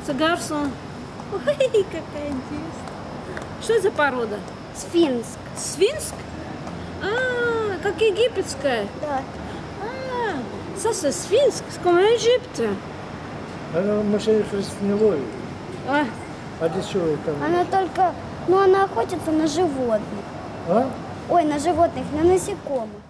Сагарсон. Ой, какая интересная. Что за порода? Сфинкс. Сфинкс? А, как египетская. Да. Ah, ça c'est sphinx, comme en Égypte. Она мышей не ловит. А, А для чего это? Она только, ну, она охотится на животных. А? Ой, на животных, на насекомых.